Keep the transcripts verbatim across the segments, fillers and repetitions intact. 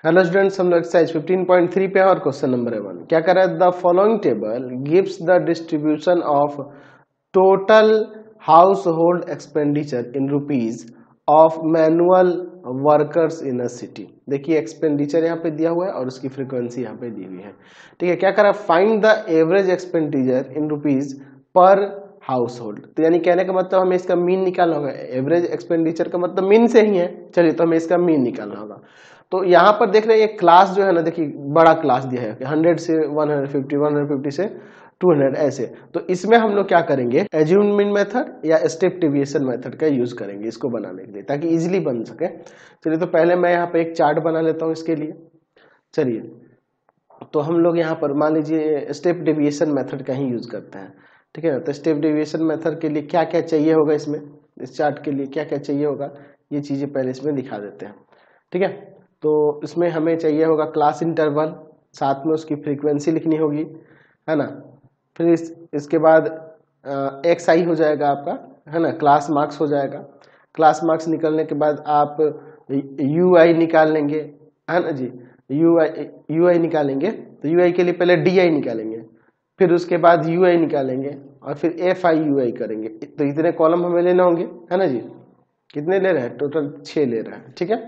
Hello students, हम लोग exercise fifteen point three पे हैं और क्वेश्चन नंबर है वन। क्या कर रहा है? The following table gives the distribution of total household expenditure in rupees of manual workers in a city. देखिए एक्सपेंडिचर यहाँ पे दिया हुआ है और उसकी फ्रीक्वेंसी यहाँ पे दी हुई है। ठीक है, क्या कर रहा है? Find the average expenditure in rupees per household. तो यानी कहने का मतलब हमें इसका मीन निकालना होगा। एवरेज एक्सपेंडिचर का मतलब मीन से ही है। चलिए, तो हमें इसका मीन निकालना होगा। तो यहाँ पर देख रहे हैं ये क्लास जो है ना, देखिए बड़ा क्लास दिया है हंड्रेड से one hundred fifty, one hundred fifty से टू हंड्रेड ऐसे। तो इसमें हम लोग क्या करेंगे? एज्यूम्ड मीन मेथड या स्टेप डेविएशन मेथड का यूज करेंगे इसको बनाने के लिए, ताकि इजीली बन सके। चलिए, तो पहले मैं यहाँ पे एक चार्ट बना लेता हूँ इसके लिए। चलिए, तो हम लोग यहाँ पर मान लीजिए स्टेप डेविएशन मेथड का ही यूज करते हैं। ठीक है ना? तो स्टेप डेविएशन मेथड के लिए क्या क्या चाहिए होगा, इसमें इस चार्ट के लिए क्या क्या चाहिए होगा, ये चीजें पहले इसमें दिखा देते हैं। ठीक है, तो इसमें हमें चाहिए होगा क्लास इंटरवल, साथ में उसकी फ्रीक्वेंसी लिखनी होगी, है ना। फिर इस, इसके बाद एक्स आई हो जाएगा आपका, है ना। क्लास मार्क्स हो जाएगा। क्लास मार्क्स निकलने के बाद आप यू आई निकाल लेंगे, है ना जी। यू आई यू आई निकालेंगे तो यू आई के लिए पहले डी आई निकालेंगे, फिर उसके बाद यू आई निकालेंगे और फिर एफ आई यू आई करेंगे। तो इतने कॉलम हमें लेने होंगे, है ना जी। कितने ले रहे हैं? टोटल छह ले रहे हैं। ठीक है,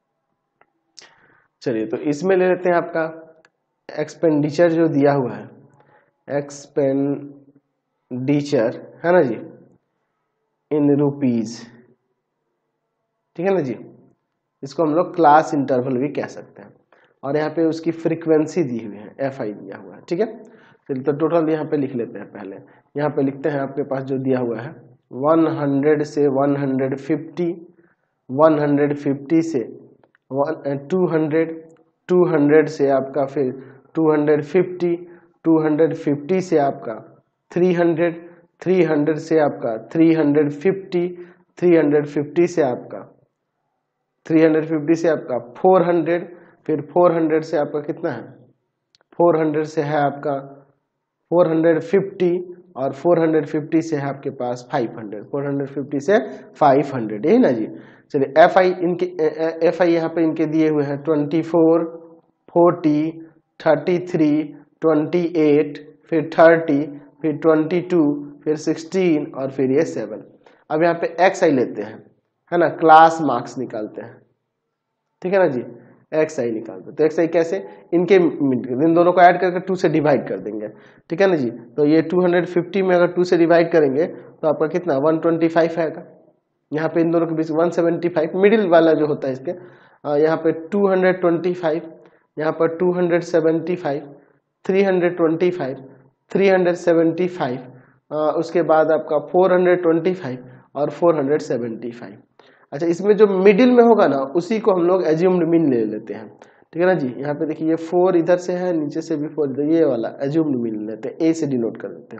चलिए तो इसमें ले लेते हैं आपका एक्सपेंडिचर जो दिया हुआ है, एक्सपेंडिचर, है ना जी, इन रुपीज। ठीक है ना जी। इसको हम लोग क्लास इंटरवल भी कह सकते हैं। और यहाँ पे उसकी फ्रीक्वेंसी दी हुई है, एफ आई दिया हुआ है। ठीक है, चलिए तो टोटल यहाँ पे लिख लेते हैं। पहले यहाँ पे लिखते हैं, आपके पास जो दिया हुआ है हंड्रेड से one hundred fifty, one hundred fifty से टू हंड्रेड, टू हंड्रेड से आपका फिर two hundred fifty, two hundred fifty से आपका थ्री हंड्रेड, थ्री हंड्रेड से आपका three hundred fifty, three hundred fifty से आपका थ्री हंड्रेड फिफ्टी से आपका फोर हंड्रेड, फिर फोर हंड्रेड से आपका कितना है? फोर हंड्रेड से है आपका फोर हंड्रेड फिफ्टी, और फोर हंड्रेड फिफ्टी से है आपके पास five hundred, four hundred fifty से फाइव हंड्रेड, यही ना जी। चलिए एफ आई इनके एफ आई यहाँ पे इनके दिए हुए हैं twenty four, forty, thirty three, twenty eight, फिर थर्टी, फिर ट्वेंटी टू, फिर सिक्सटीन और फिर ये सेवन। अब यहाँ पे एक्स आई लेते हैं, है ना, क्लास मार्क्स निकालते हैं। ठीक है ना जी, एक्स आई निकालते हैं। तो एक्स आई कैसे? इनके इन दोनों को ऐड करके टू से डिवाइड कर देंगे। ठीक है ना जी। तो ये टू हंड्रेड फिफ्टी में अगर टू से डिवाइड करेंगे तो आपका कितना? वन ट्वेंटी फाइव आएगा। यहाँ पे इन दोनों के बीच वन सेवेंटी फाइव, मिडिल वाला जो होता है इसके, यहाँ पे टू हंड्रेड ट्वेंटी फाइव, यहाँ पर two hundred seventy five, three hundred twenty five, three hundred seventy five, उसके बाद आपका फोर हंड्रेड ट्वेंटी फाइव और फोर हंड्रेड सेवेंटी फाइव। अच्छा, इसमें जो मिडिल में होगा ना, उसी को हम लोग एज्यूम्ड मीन ले लेते हैं। ठीक है ना जी। यहाँ पे देखिए ये फोर इधर से है, नीचे से भी फोर, ये वाला एज्यूम्ड मीन लेते हैं। ए से डिनोट कर देते हैं।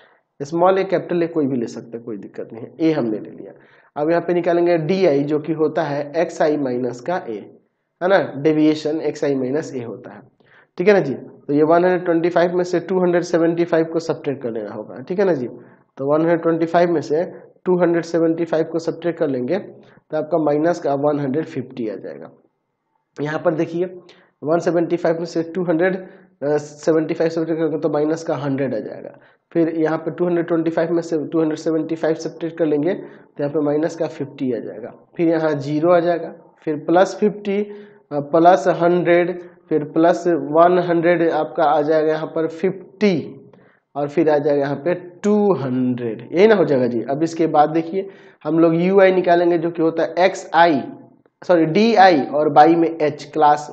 स्मॉल ए, कैपिटल ए कोई भी ले सकते हैं, कोई दिक्कत नहीं है। ए हमने ले लिया। अब यहाँ पे निकालेंगे डी आई, जो कि होता है एक्स आई माइनस का ए, है ना। Deviation X I minus A होता है। ठीक है ना जी। तो ये वन हंड्रेड ट्वेंटी फाइव में से टू हंड्रेड सेवेंटी फाइव को सब्ट्रैक्ट कर लेना होगा। ठीक है ना जी। तो वन हंड्रेड ट्वेंटी फाइव में से टू हंड्रेड सेवेंटी फाइव को सब्ट्रैक्ट कर लेंगे तो आपका माइनस का वन हंड्रेड फिफ्टी आ जाएगा। यहाँ पर देखिए वन सेवेंटी फाइव में से two hundred seventy five subtract करेंगे तो माइनस का हंड्रेड आ जाएगा। फिर यहाँ पे टू हंड्रेड ट्वेंटी फाइव में से two hundred seventy five subtract कर लेंगे तो यहाँ पे माइनस का फिफ्टी आ जाएगा। फिर यहाँ जीरो आ जाएगा, फिर प्लस फिफ्टी, प्लस हंड्रेड, फिर प्लस वन हंड्रेड आपका आ जाएगा यहाँ पर फिफ्टी, और फिर आ जाएगा यहाँ पे टू हंड्रेड, यही ना हो जाएगा जी। अब इसके बाद देखिए हम लोग यू आई निकालेंगे, जो कि होता है X I sorry D I और बाई में एच, क्लास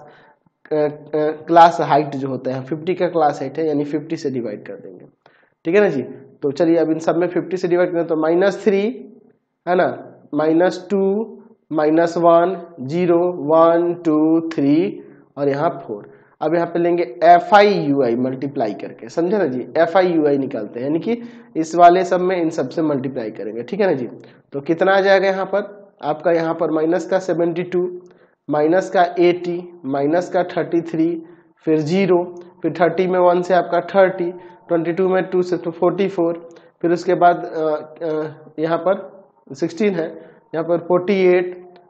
क्लास हाइट जो होता है, फिफ्टी का क्लास हाइट है, यानी फिफ्टी से डिवाइड कर देंगे। ठीक है ना जी। तो चलिए अब इन सब में फिफ्टी से डिवाइड करें तो माइनस थ्री, है ना, minus two, minus one, zero, one, two, three और यहाँ फोर। अब यहाँ पे लेंगे F I U I multiply करके, समझे ना जी। एफ आई यू आई निकालते हैं, यानी कि इस वाले सब में इन सब से मल्टीप्लाई करेंगे। ठीक है ना जी। तो कितना आ जाएगा यहाँ पर आपका? यहाँ पर माइनस का सेवेंटी टू, माइनस का एटी, माइनस का थर्टी थ्री, फिर जीरो, फिर थर्टी में वन से आपका थर्टी, ट्वेंटी टू में टू से तो फोर्टी फोर, फिर उसके बाद यहाँ पर सिक्सटीन है, यहाँ पर फोर्टी एट,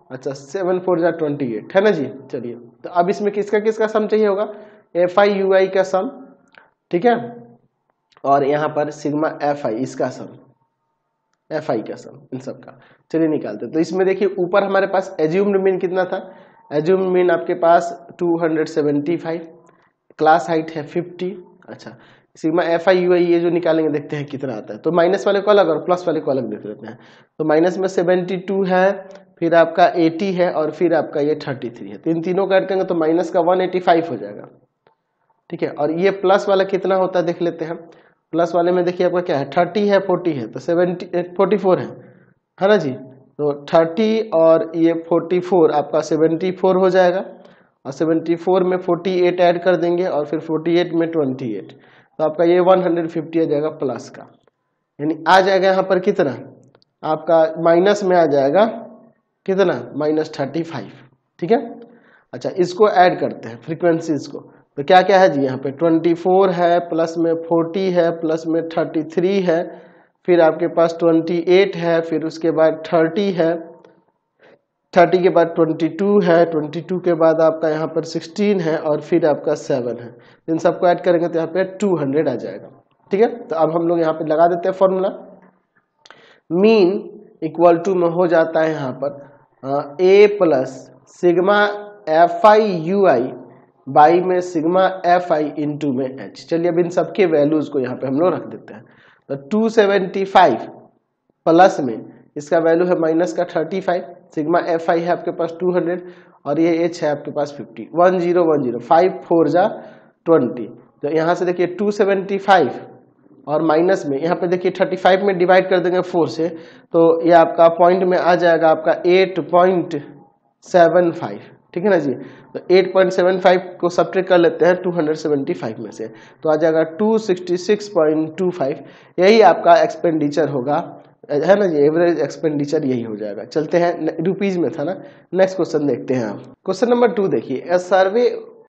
अच्छा सेवन फोर जा ट्वेंटी एट है ना जी। चलिए तो अब इसमें किसका किसका सम चाहिए होगा, एफ आई यू आई का सम, ठीक है, और यहाँ पर सिग्मा एफ आई इसका सम, एफ आई का सम इन सब का। चलिए निकालते हैं। तो इसमें देखिए ऊपर हमारे पास एज्यूम्ड मीन कितना था, एज्यूम्ड मीन आपके पास two hundred seventy five, class height है फिफ्टी। अच्छा sigma F I U I ये जो निकालेंगे देखते हैं कितना आता है। तो माइनस वाले को अलग और प्लस वाले को अलग देख लेते हैं। तो माइनस में सेवेंटी टू है, फिर आपका अस्सी है और फिर आपका ये थर्टी थ्री है। तो इन तीनों का ऐड करेंगे तो माइनस का वन एटी फाइव हो जाएगा, ठीक है। और ये प्लस वाला कितना होता है देख लेते हैं। प्लस वाले में देखिए आपका क्या है, थर्टी है, फोर्टी है, तो सेवेंटी फोर्टी फोर है है ना जी। तो थर्टी और ये फोर्टी फोर आपका सेवेंटी फोर हो जाएगा, और सेवेंटी फोर में फोर्टी एट ऐड कर देंगे और फिर फोर्टी एट में ट्वेंटी एट, तो आपका ये वन हंड्रेड फिफ्टी आ जाएगा प्लस का, यानी आ जाएगा यहाँ पर कितना आपका माइनस में आ जाएगा कितना माइनस थर्टी फाइव, ठीक है। अच्छा इसको ऐड करते हैं फ्रीक्वेंसीज को। तो क्या क्या है जी, यहाँ पे ट्वेंटी फोर है, प्लस में फोर्टी है, प्लस में थर्टी थ्री है, फिर आपके पास ट्वेंटी एट है, फिर उसके बाद थर्टी है, थर्टी के बाद ट्वेंटी टू है, ट्वेंटी टू के बाद आपका यहाँ पर सिक्सटीन है और फिर आपका सेवन है। इन सबको ऐड करेंगे तो यहाँ पे टू हंड्रेड आ जाएगा, ठीक है। तो अब हम लोग यहाँ पे लगा देते हैं फॉर्मूला। मीन इक्वल टू में हो जाता है यहाँ पर A plus sigma F I U I by में सिग्मा एफ आई इंटू में एच। चलिए अब इन सबके वैल्यूज को यहाँ पे हम लोग रख देते हैं। तो टू सेवेंटी फाइव प्लस में इसका वैल्यू है माइनस का thirty five, sigma F I है आपके पास टू हंड्रेड और ये एच है आपके पास fifty, one zero one zero, five four जा ट्वेंटी। तो यहाँ से देखिए टू सेवेंटी फाइव और माइनस में यहाँ पे देखिए थर्टी फाइव में डिवाइड कर देंगे फोर से, तो ये आपका पॉइंट में आ जाएगा आपका एट पॉइंट सेवन फाइव, ठीक है ना जी। तो एट पॉइंट सेवन फाइव को सब्ट्रैक्ट कर लेते हैं टू हंड्रेड सेवेंटी फाइव में से, तो आ जाएगा two sixty six point two five. यही आपका एक्सपेंडिचर होगा, है ना जी, एवरेज एक्सपेंडिचर यही हो जाएगा। चलते हैं रुपीज में था ना, नेक्स्ट क्वेश्चन देखते हैं आप। क्वेश्चन नंबर टू देखिए, ए सर्वे